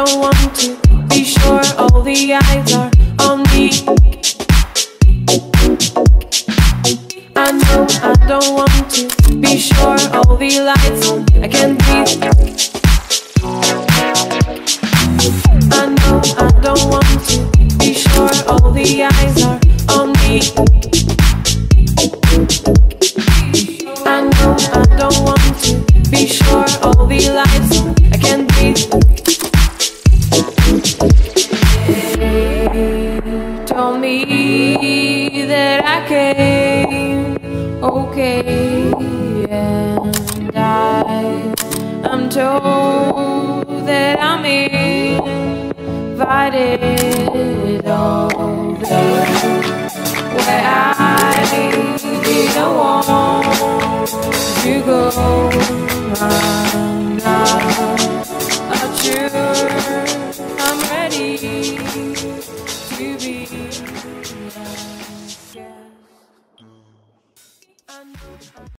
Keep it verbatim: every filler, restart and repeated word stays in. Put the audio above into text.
don't want to be sure all the eyes are on me. I know I don't want to be sure all the lights on, I can't breathe. I know I don't want to be sure all the eyes are on me. I know I don't want to be sure all the lights on, I can't breathe. They told me that I came okay, and I am told that I'm invited over, where I don't want to go. I'm not